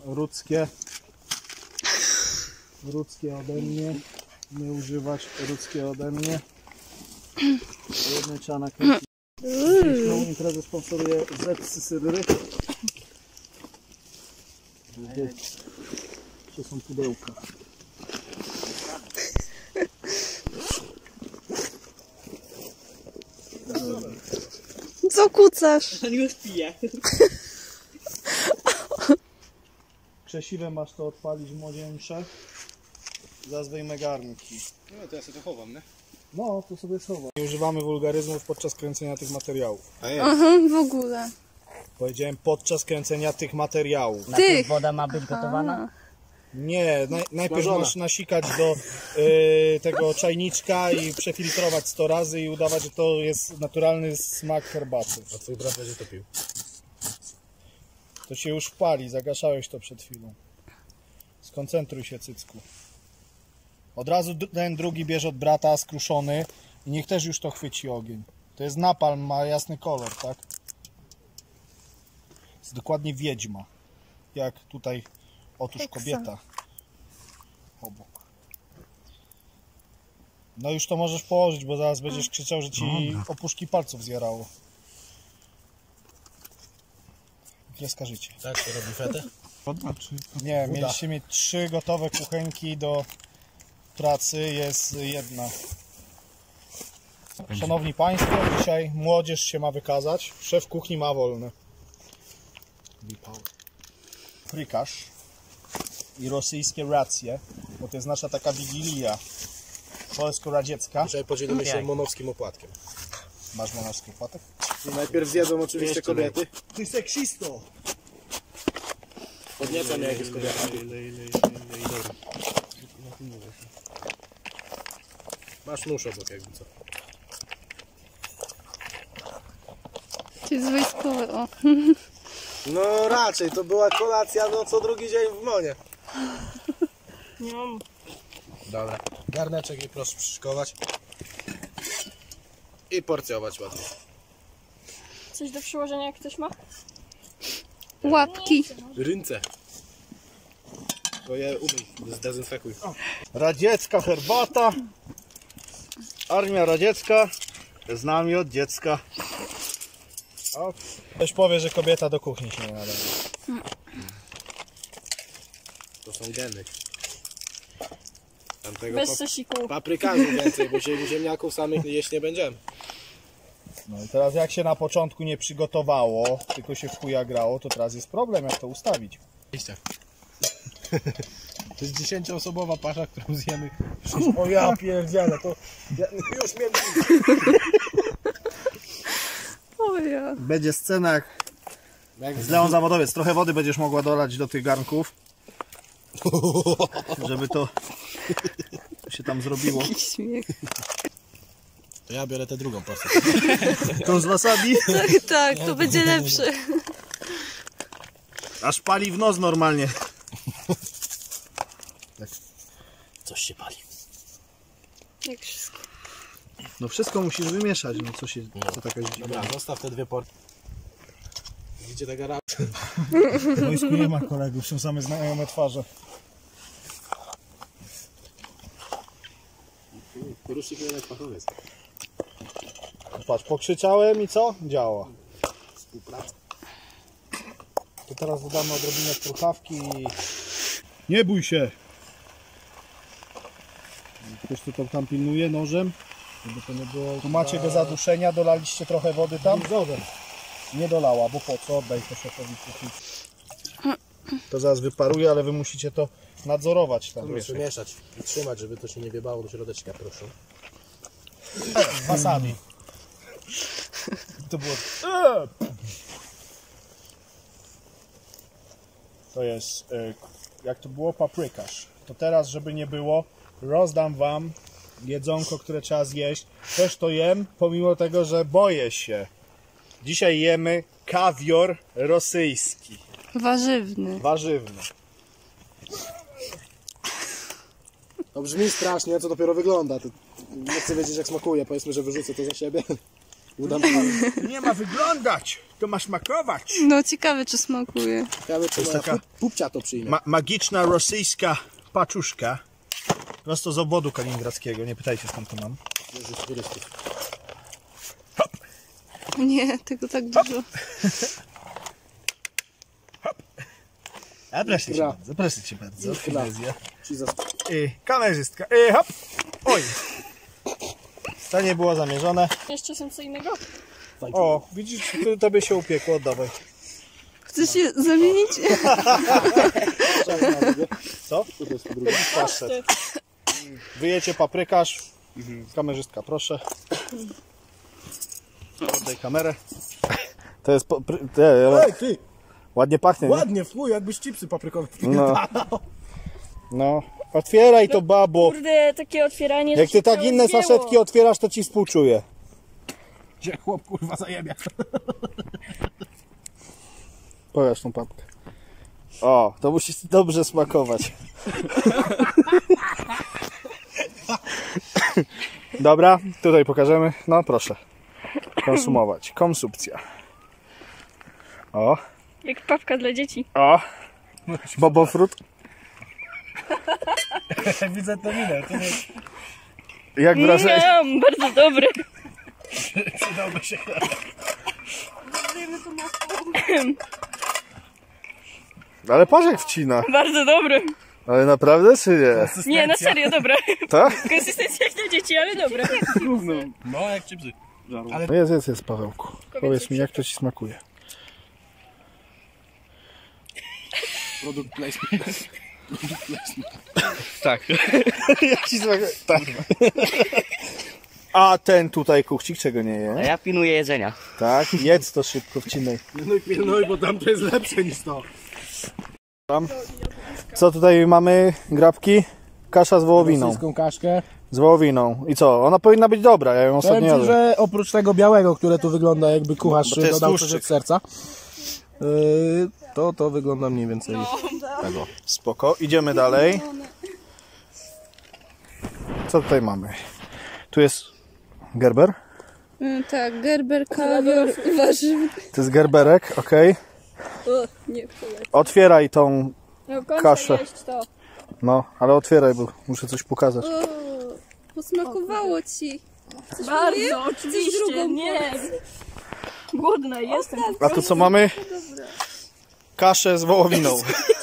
Rudzkie ode mnie. Nie używać rudzkie ode mnie. Jednej trzeba nakręcić. Dzisiejszą imprezę sponsoruje Z-Syryry. Gdzie są pudełka? Co kucasz? Już piję. Krzesiwem masz to odpalić młodzieńcze. Zaraz wyjmę garnki. No to ja sobie to chowam, nie? No, to sobie schowam. Nie używamy wulgaryzmów podczas kręcenia tych materiałów. Aha, w ogóle. Powiedziałem podczas kręcenia tych materiałów. Tych! Woda ma być gotowana? Nie, najpierw masz nasikać do tego czajniczka i przefiltrować 100 razy i udawać, że to jest naturalny smak herbaty. A twój brat będzie to pił. To się już pali, zagaszałeś to przed chwilą. Skoncentruj się, cycku. Od razu ten drugi bierz od brata skruszony i niech też już to chwyci ogień. To jest napalm, ma jasny kolor, tak? Jest dokładnie wiedźma. Jak tutaj, otóż kobieta. Obok. No już to możesz położyć, bo zaraz będziesz krzyczał, że ci opuszki palców zjarało. Kreska życie. Tak się robi fetę? Nie, mieliście mieć 3 gotowe kuchenki do pracy, jest jedna. Szanowni Państwo, dzisiaj młodzież się ma wykazać, szef kuchni ma wolne. Frykasz i rosyjskie racje, bo to jest nasza taka wigilia polsko-radziecka. Dzisiaj podzielimy się monowskim opłatkiem. Masz monowski opłatek? Najpierw zjedzą oczywiście kobiety. Ty seksisto! Podnieca mnie jak jest kobieta. Masz nóż obok jakby co. To jest wojskowy, o. No raczej, to była kolacja no co drugi dzień w Monie. Nie mam. Dobra. Garneczek i proszę przyszykować. I porcjować ładnie. Coś do przyłożenia jak ktoś ma? Łapki. Ręce. To je umyj, zdezynfekuj. Radziecka herbata. Armia radziecka z nami od dziecka. Ktoś powie, że kobieta do kuchni się nie nadaje. To są geny. Tamtego Bez sosiku. paprykarzy więcej, bo ziemniaków samych jeść nie będziemy. No i teraz jak się na początku nie przygotowało, tylko się w chuja grało, to teraz jest problem, jak to ustawić. To jest 10-osobowa pasza, którą zjemy. O ja pierdzielę, to już mnie... O ja. Będzie scena jak z Leon Zawodowiec. Trochę wody będziesz mogła dolać do tych garnków, żeby to się tam zrobiło. Śmiech. To ja biorę tę drugą pasę. To z wasabi? Tak, tak, to będzie lepsze. Aż pali w nos normalnie. Coś się pali. Jak wszystko. No wszystko musisz wymieszać, no co taka dziwna. Dobra, zostaw te dwie porty. Widzicie te gara? W wojsku nie ma kolegów, są same znajome twarze. Porusznik jednak fachowiec. Patrz, pokrzyczałem i co? Działa. Współpraca. To teraz dodamy odrobinę truchawki i... Nie bój się! Ktoś to tam pilnuje nożem? Żeby to nie było... Tu macie do zaduszenia, dolaliście trochę wody tam? Nie dolała, bo po co? Oddaj to szefowi kuchni. To zaraz wyparuje, ale wy musicie to nadzorować tam. Proszę mieszać i trzymać, żeby to się nie wiebało do środeczka, proszę. Wasabi. To było... To jest... Jak to było? Paprykarz. To teraz, żeby nie było, rozdam wam jedzonko, które trzeba zjeść. Też to jem, pomimo tego, że boję się. Dzisiaj jemy kawior rosyjski. Warzywny. Warzywny. To brzmi strasznie, co dopiero wygląda. Nie chcę wiedzieć jak smakuje, powiedzmy, że wyrzucę to za siebie. Nie ma wyglądać, to ma smakować. No ciekawe, czy smakuje. Ciekawe, czy jest moja taka- pupcia to przyjmie. Magiczna rosyjska paczuszka. Prosto z obwodu kaliningradzkiego, nie pytajcie skąd to mam. Nie, tego tak dużo. A proszę cię Gra. bardzo, proszę cię bardzo. Gra. Finezja. Ci Kamerzystka. Hop. Oj. To nie było zamierzone. Jeszcze są co innego? O, widzisz, tobie się upiekło, oddawaj. Chcesz się zamienić? Co? Pasztet. Wyjecie paprykarz. Kamerzystka, proszę. Oddaj kamerę. To jest... Ej, ty! Ładnie pachnie, nie? Ładnie, fuj, jakbyś chipsy paprykowe No. Otwieraj to, babo. Kurde, takie otwieranie... Jak ty tak inne saszetki otwierasz, to ci współczuję. Gdzie chłop kurwa zajebia. Pokaż tą papkę. O, to musi dobrze smakować. Dobra, tutaj pokażemy. No proszę. Konsumować. Konsumpcja. O, Jak papka dla dzieci. o. Bobofrut. Widzę to minę, to nie Jak wrażenie? Bardzo dobry. przydałby się. Ale patrz jak wcina. Bardzo dobry. Ale naprawdę czy nie? Nie, na serio, dobra. Tak? Konsystencja jak dla dzieci, ale dobra. No, jak chipsy. No jest, Pawełku. Powiedz mi, jak to ci smakuje. Produkt placement. Tak. Jak ci smakuje? Tak. A ten tutaj kuchcik czego nie je? Ja pilnuję jedzenia. Tak, jedz to szybko, wcinaj. No i bo tam to jest lepsze niż to. Co tutaj mamy? Grabki? Kasza z wołowiną. Rosyjską kaszkę. Z wołowiną. I co? Ona powinna być dobra, ja ją ostatnio Powiem ci, jadłem. że oprócz tego białego, które tu wygląda jakby kucharz Bo to jest dodał tłuszczyk. coś od serca, to wygląda mniej więcej tego. Spoko, idziemy dalej. Co tutaj mamy? Tu jest gerber. Tak, gerber, kawior, warzywny. To jest gerberek, ok. Nie, poleci. Otwieraj tą, No, kończę Kaszę. jeść to. no, ale otwieraj, bo muszę coś pokazać. Posmakowało ci. Bardzo, oczywiście. drugą Nie. Głodna jestem. A tu co mamy? Kaszę z wołowiną.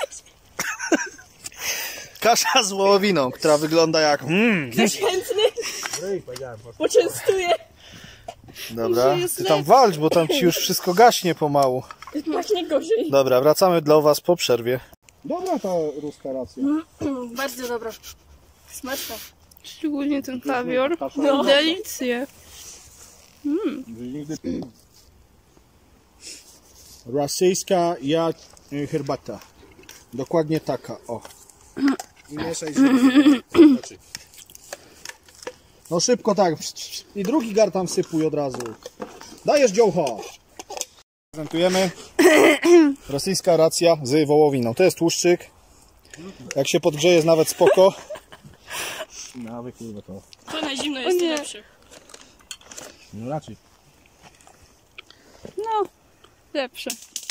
Kasza z wołowiną, która wygląda jak... Ktoś chętny? Poczęstuję. Dobra, ty tam walcz, bo tam ci już wszystko gaśnie pomału. Pachnie gorzej. Dobra, wracamy dla was po przerwie. Dobra ta ruska racja. Bardzo dobra. Smaczna. Szczególnie ten kawior. No. Delicje. Rosyjska herbata. Dokładnie taka, o. I mieszaj No szybko tak. I drugi gar tam wsypuj od razu. Dajesz dziołcho. Prezentujemy rosyjska racja z wołowiną. To jest tłuszczyk. Jak się podgrzeje jest nawet spoko. Nawet kurwa to. To na zimno jest nie. lepsze. No raczej. No, lepsze.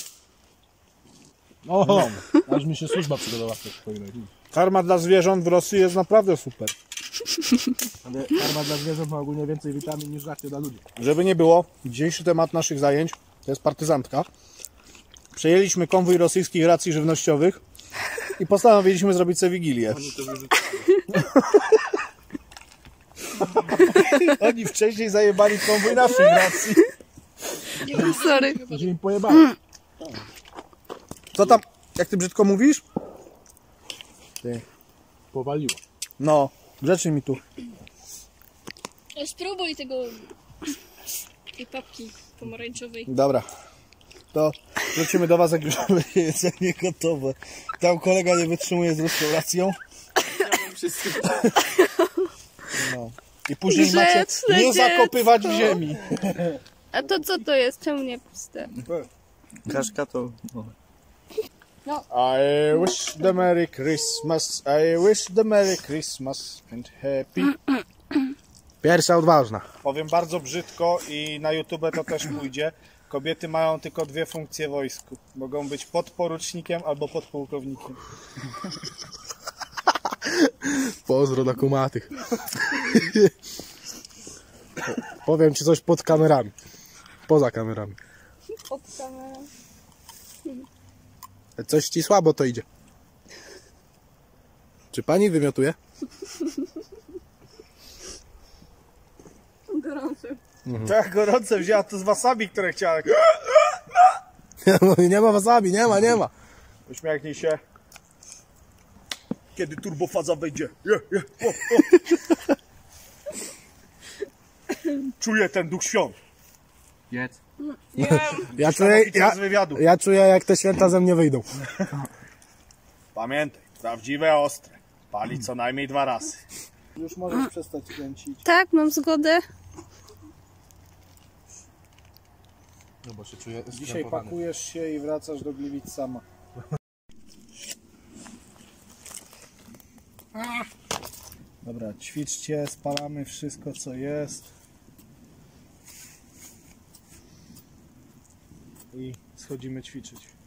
Oho, aż mi się służba przygotowała w tej swojej. Karma dla zwierząt w Rosji jest naprawdę super. Ale karma dla zwierząt ma ogólnie więcej witamin niż żarcie dla ludzi. Żeby nie było, dzisiejszy temat naszych zajęć to jest partyzantka. Przejęliśmy konwój rosyjskich racji żywnościowych i postanowiliśmy zrobić sobie wigilię. Oni wcześniej zajebali konwój naszych racji. Sorry. To się im pojebało. Co tam, jak ty brzydko mówisz? Ty. Powaliło. No, grzecznie mi tu. Spróbuj tej papki pomarańczowej. Dobra. To wrócimy do was, jak już mamy jedzenie gotowe. Tam kolega nie wytrzymuje z restauracją. No. I później macie Grzeczne nie zakopywać w ziemi. A to co to jest? Czemu nie puste? Kaszka to... I wish the Merry Christmas, I wish the Merry Christmas and happy Pierwsza odważna. Powiem bardzo brzydko i na YouTube to też pójdzie. Kobiety mają tylko dwie funkcje w wojsku. Mogą być podporucznikiem albo podpułkownikiem. Pozdro dla kumatych. Powiem ci coś pod kamerami. Poza kamerami. Pod kamerą. Coś ci słabo to idzie. Czy pani wymiotuje? Gorący. Tak gorące wzięła to z wasabi, które chciała. Nie ma wasabi, nie ma. Uśmiechnij się. Kiedy turbofaza wejdzie. Czuję ten duch świąt. Jedz. Z wywiadu. Ja czuję, jak te święta ze mnie wyjdą. Pamiętaj, prawdziwe ostre. Pali co najmniej 2 razy. Już możesz przestać kręcić. Tak, mam zgodę. No bo się czuję Dzisiaj pakujesz się i wracasz do Gliwic sama. Dobra, ćwiczcie, spalamy wszystko co jest. I schodzimy ćwiczyć.